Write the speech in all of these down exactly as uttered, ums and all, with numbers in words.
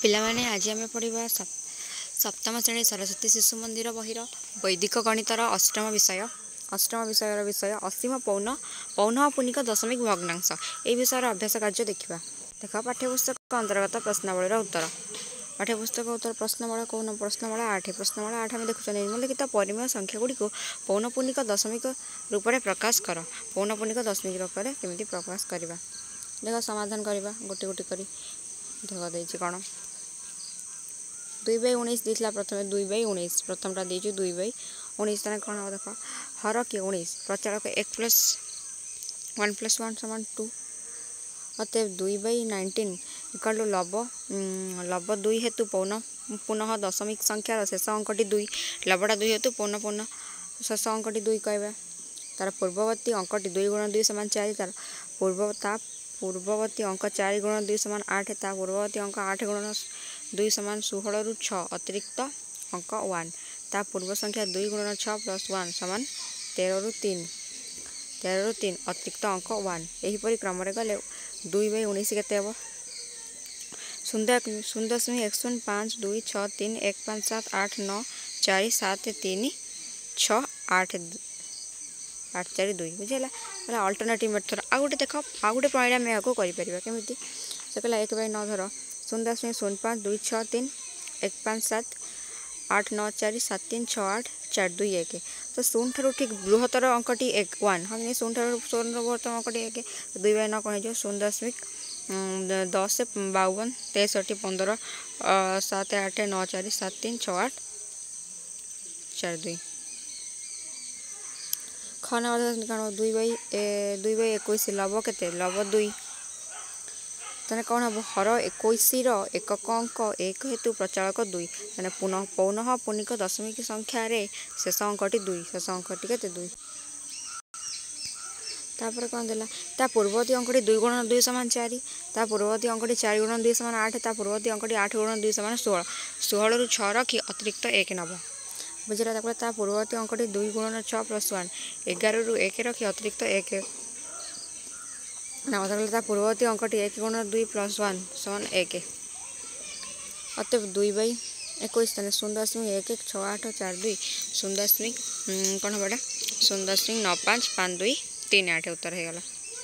पिलामाने आज आम पढ़ा सप्तम श्रेणी सरस्वती शिशु मंदिर बहिर वैदिक गणितर अष्टम विषय अष्टम विषय विषय असीम पौन पौन पुनिक दशमिक भग्नांश ये विषय अभ्यास कार्य देखा देख पाठ्यपुस्तक अंतर्गत प्रश्नावलीर उत्तर पाठ्यपुस्तक उत्तर प्रश्नमाला कौन प्रश्नमाला आठ प्रश्नमाला आठ आम देखुं निम्नलिखित परिमेय संख्या गुड़िक पौनपुनिक दशमिक रूप में प्रकाश कर पौनपुनिक दशमिक रूप में केमी प्रकाश करवा देख समाधान करवा गोटे गोटे कर देख देती कौन दुई बै उन्नीस देता प्रथम दुई बै उन्नीस प्रथमटा देती दुई बै उन्नीस ताने कौन हम देख हर कि उन्नीस प्रचारक एक प्लस वन प्लस वन समान टू अतएव दुई बै नाइंटीन इक्वल टू लब लब दुई हेतु पौन पुनः दशमिक संख्यार शेष अंकटी दुई लबटा दुई हेतु पौन पुनः शेष अंकटी दुई कहवा तार पूर्ववर्ती अंकटी दुई गुण दुई समान चार तार पूर्वता पूर्ववर्ती अंक चार गुण दुई समान आठ ता पूर्ववर्ती अंक आठ गुण दुई समान षोहल रु छ अतिरिक्त अंक वन ता पूर्व संख्या दुई गुण छ प्लस वन समान तेरह रु तीन तेरह रु तीन अतिरिक्त अंक वन यहीपरि क्रम गले दुई बै उन्नीस के शून्य शून्य दशमिक एक शून्य पाँच दुई छ तीन एक पाँच सात आठ नौ चार सात तीन छ आठ आठ चार दुई बुझेगा अल्टरनेटिव मेथड आ गए देख आ गए प्रणाली आम यहाँ करें केमी से कहला एक बै नौ धर शून्य दशमिक शून्य पाँच दुई छ तीन एक पाँच सात आठ नौ चार सात तीन छ आठ चार दुई एक तो शून्य ठार ठीक बृहत्तर अंकटी एक वन हाँ शून्य ठार शून्य बृहत्तर अंकटी एक दुई बै नौ कौन हो शून्य दशमिक दस बावन तेसठी पंदर सात आठ नौ चार सात तीन छ आठ चार दुई खन कौन दुई बै दुई बै एक लब के लब दुई तेने कौन हम हर एक एकक अंक एक हेतु प्रचालक दुई तेने पुनः पौन पुनिक दशमिक संख्यार शेष अंकटी दुई शेष अंकटी के दुई तापर कौन देला ता पूर्ववर्ती अंकटी दुई गुण दुई समान चार ता पूर्ववर्ती अंकटी चार गुण दुई समान आठ ता पूर्ववर्ती अंकटी आठ गुण दुई समान षोहल षोहल रु छ रखी अतिरिक्त एक नब बुझला ता पूर्ववर्ती अंकटी दुई गुण छ प्लस वन एगार रु एक रखी अतिरिक्त एक ना पूर्ववर्ती अंकटी एक गुण दुई प्लस वन समान एक अतएव दुई बै एक शून्य दशमिक एक एक छः आठ चार दुई शून्य दशमिक कौन हम शून्य दशमिक नौ पाँच पाँच दुई तीन आठ उत्तर हो गला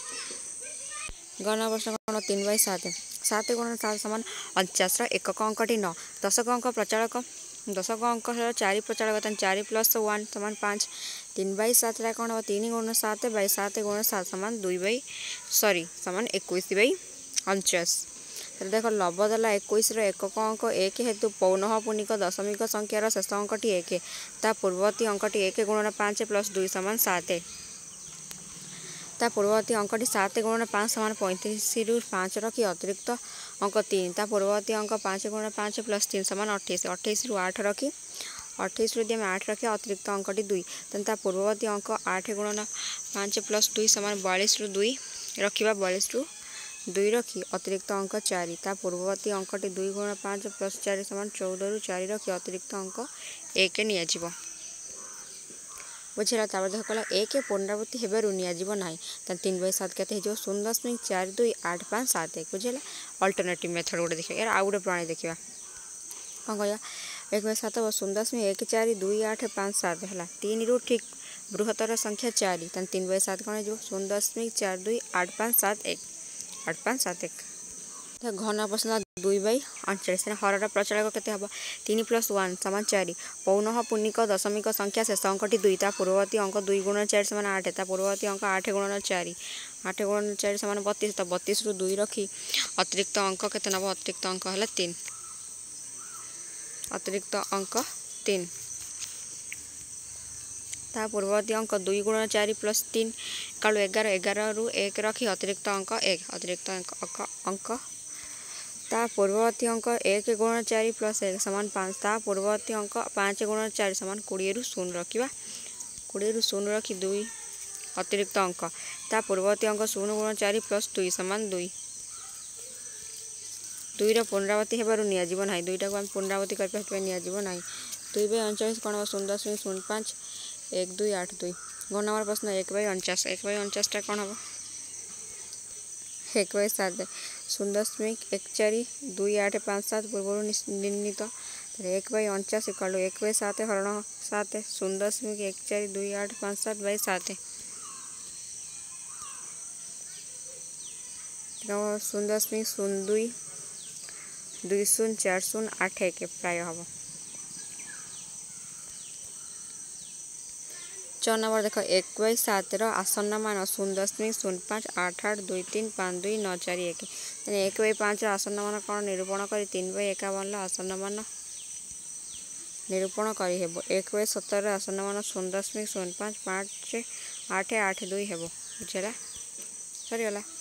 गण प्रश्न कौन तीन बै सात सात गुण सात समान अणचाश एकक अंकटी नौ दशक अंक प्रचालक दशक अंक चार प्रचालक चार प्लस वन समान पाँच तीन बै सात कौन हम तीन गुण सात बै सात गुण सात समान दुई बै सॉरी समान एक बै अणचाश देख लब देला एक एकक अंक एक हेतु पौन पुनिक दशमिक संख्यार शेष अंकटी एक ता पूर्ववर्ती अंकटी एक गुण पाँच प्लस दुई समान सात ता पूर्ववर्ती अंकटी सात गुण पाँच समान पैंतीस रु पाँच रखी अतिरिक्त अंक तीन ता पूर्ववर्ती अंक पाँच गुण पाँच प्लस तीन समान अठाईस अठाईस रु आठ रखी अठाईस रु आम आठ रखी अतिरिक्त अंकटी दुई तेना पूर्ववर्ती अंक आठ गुण पाँच प्लस दुई समान बयालीस रु दुई रखा बयालीस रु दुई रखी अतिरिक्त अंक चार ता पूर्ववर्ती अंकटी दुई गुण पाँच प्लस चार समान चौदह रु चार रखी अतिरिक्त अंक एक नियाजिब बुझेगा तापर देख कहला एक पुनरावृत्ति हेबारु नियाजिब नाही त तीन बै सात केते हो शून्य दशमिक चार दुई आठ पाँच सात एक बुझेगा अल्टरनेटिव मेथड गोटे देखिए यार आउ गोटे प्रणाली देखा कौन कह एक बै सात शून्य दशमिक एक चार दुई आठ पाँच सात है तीन रु ठीक बृहत्तर संख्या चार तेना तीन बै सात कौन हो शून्य दशमिक चार दुई आठ पाँच सात एक आठ पाँच सात एक घन प्रश्न दुई बै अड़चाश हरटा प्रचालक के हम तीन प्लस वन समान चार पौन पुनिक दशमिक संख्या शेष अंकटी दुई ता पूर्ववर्ती अंक दुई गुण चार समान आठ ता पूर्ववर्ती अंक आठ गुण चार आठ गुण चार समान बतीस तो बतीस रु दुई रखी अतिरिक्त अंक के नब अतिरिक्त अंक है तीन अतिरिक्त अंक तीन ता पूर्ववर्ती अंक दुई गुण चार प्लस तीन कालू एगार एगार रु एक रखी अतिरिक्त अंक एक अतिरिक्त अंक अंक ता पूर्ववर्ती अंक एक गुण चार प्लस एक समान पाँच ता पूर्ववर्ती अंक पाँच गुण चार समान कोड़े रु शून्य रखा कोड़े रु शून्य रखी दुई अतिरिक्त अंक ता पूर्ववर्ती अंक शून्य गुण चार प्लस दुई समान दुई दुईर पुनरावृत्ति हेबारु नियाजिब नाही दुईटा को आम पुनरावृत्ति कर नियाजिब नाही दुई बै अणचाश कौन हम शून्य दशमिक शून्य पाँच एक दुई आठ दुई गौ नंबर प्रश्न एक बै अणचाश एक बै अणचाशटा कौन हम एक बाई सात शून्य दशमिक एक चार दुई आठ पाँच सात पूर्व निर्णीत एक बाई अणचाश इक्वल एक बाई सात हरण सात शून्य दशमिक एक चार दुई आठ पाँच सात बाई सात शून्य दशमिक शून्य दुई दुई शून्य चार शून्य आठ एक प्राय हम। छः नंबर देख एक बाई सात आसन्न मान शून्य दशमिक शून्य पाँच आठ आठ दुई तीन पाँच दुई नौ चार एक एक बाई पाँच आसन्न मान कौन निरूपण कर तीन बाई एकावन आसन्न मान निरूपण करहेब एक बाई सतर आसन्न मान शून्य दशमिक शून्य पाँच पाँच आठ आठ दुई हेब बुझेगा सरीगला।